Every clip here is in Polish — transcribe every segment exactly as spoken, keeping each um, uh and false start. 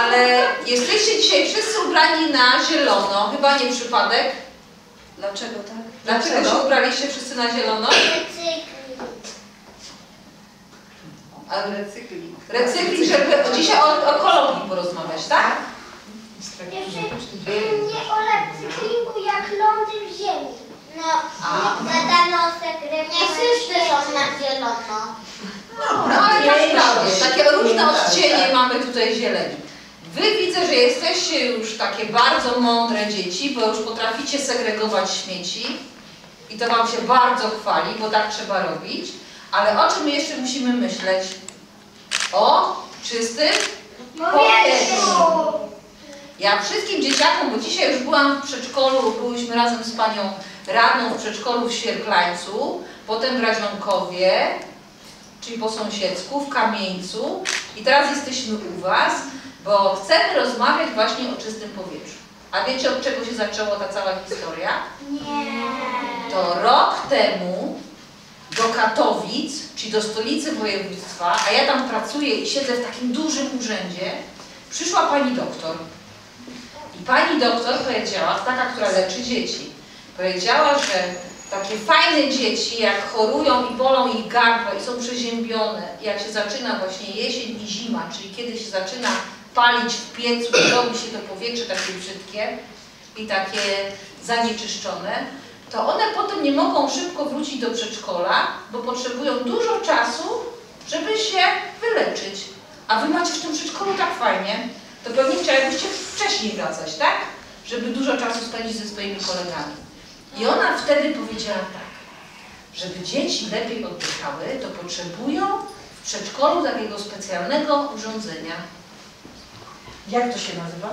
Ale jesteście dzisiaj wszyscy ubrani na zielono, chyba nie przypadek. Dlaczego tak? Dlaczego, Dlaczego się ubraliście wszyscy na zielono? Recykling. A recykling. Recykling, żeby dzisiaj o, o ekologii porozmawiać, tak? Nie o recyklingu jak lądy w ziemi. No, gadanosek, nie wszyscy są na zielono. No, no ale tak prawie. Takie różne odcienie mamy tutaj zieleni. Wy widzę, że jesteście już takie bardzo mądre dzieci, bo już potraficie segregować śmieci i to wam się bardzo chwali, bo tak trzeba robić. Ale o czym my jeszcze musimy myśleć? O czystym powietrzu. Ja wszystkim dzieciakom, bo dzisiaj już byłam w przedszkolu, byłyśmy razem z panią radną w przedszkolu w Świerklańcu, potem w Radzionkowie, czyli po sąsiedzku, w Kamieńcu i teraz jesteśmy u was, bo chcemy rozmawiać właśnie o czystym powietrzu. A wiecie, od czego się zaczęła ta cała historia? Nie. To rok temu do Katowic, czyli do stolicy województwa, a ja tam pracuję i siedzę w takim dużym urzędzie, przyszła pani doktor. I pani doktor powiedziała, taka, która leczy dzieci, powiedziała, że takie fajne dzieci, jak chorują i bolą ich gardła i są przeziębione, jak się zaczyna właśnie jesień i zima, czyli kiedy się zaczyna palić w piecu i robi się to powietrze takie brzydkie i takie zanieczyszczone, to one potem nie mogą szybko wrócić do przedszkola, bo potrzebują dużo czasu, żeby się wyleczyć. A wy macie w tym przedszkolu tak fajnie, to pewnie chciałybyście wcześniej wracać, tak? Żeby dużo czasu spędzić ze swoimi kolegami. I ona wtedy powiedziała tak, żeby dzieci lepiej oddychały, to potrzebują w przedszkolu takiego specjalnego urządzenia. Jak to się nazywa?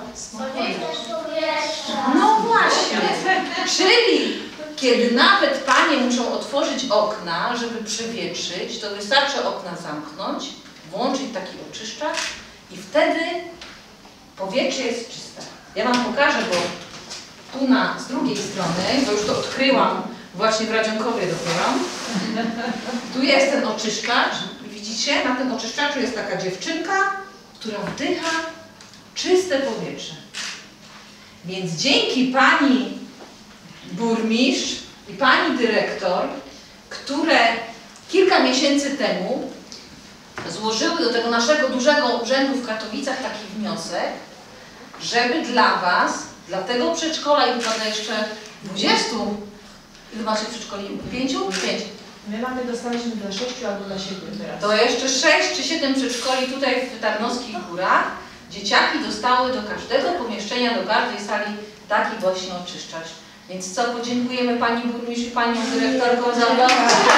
No właśnie. Czyli kiedy nawet panie muszą otworzyć okna, żeby przewietrzyć, to wystarczy okna zamknąć, włączyć taki oczyszczacz i wtedy powietrze jest czyste. Ja wam pokażę, bo tu na, z drugiej strony, bo już to odkryłam właśnie w Radzionkowie dopiero. Tu jest ten oczyszczacz. Widzicie, na tym oczyszczaczu jest taka dziewczynka, która wdycha czyste powietrze. Więc dzięki pani burmistrz i pani dyrektor, które kilka miesięcy temu złożyły do tego naszego dużego urzędu w Katowicach taki wniosek, żeby dla was, dla tego przedszkola i dla jeszcze dwudziestu, ile macie przedszkoli? Pięciu? Pięć. My mamy, dostaliśmy dla sześciu albo dla siedmiu teraz. To jeszcze sześć czy siedem przedszkoli tutaj w Tarnowskich Górach. Dzieciaki dostały do każdego pomieszczenia, do każdej sali taki właśnie oczyszczacz. Więc co, podziękujemy pani burmistrz i panią dyrektorką za to.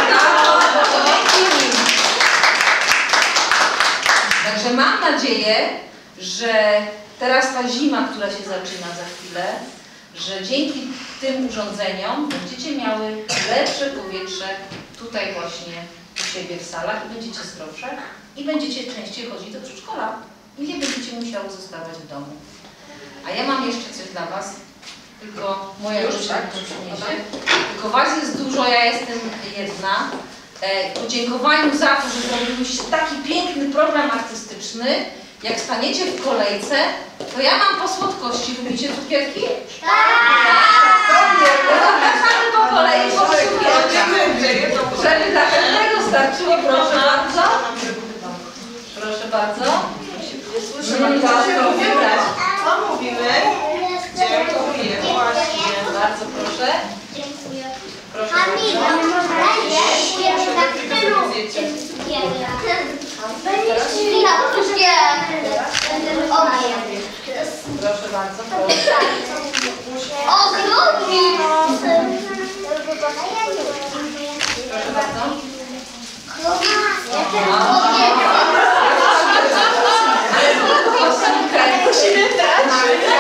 Także mam nadzieję, że teraz ta zima, która się zaczyna za chwilę, że dzięki tym urządzeniom będziecie miały lepsze powietrze tutaj właśnie u siebie w salach i będziecie zdrowsze i będziecie częściej chodzić do przedszkola i nie będziecie musiały zostawać w domu. A ja mam jeszcze coś dla was, tylko moja już tak to przyniesie. Tylko was jest dużo, ja jestem jedna. W podziękowaniu za to, że zrobiliście taki piękny program artystyczny. Jak staniecie w kolejce, to ja mam po słodkości. Lubicie cukierki? Tak! Zapraszamy po kolei po cukierkach. Żeby dla każdego starczyło, proszę bardzo. Proszę bardzo. Nie słyszymy, to wybrać. Co mówimy? Dziękuję, właśnie. Bardzo proszę. Dziękuję. Proszę Pani, bardzo. dziękuję tak w tylu. Proszę bardzo, proszę. Ogromnie! Proszę bardzo. Musimy brać.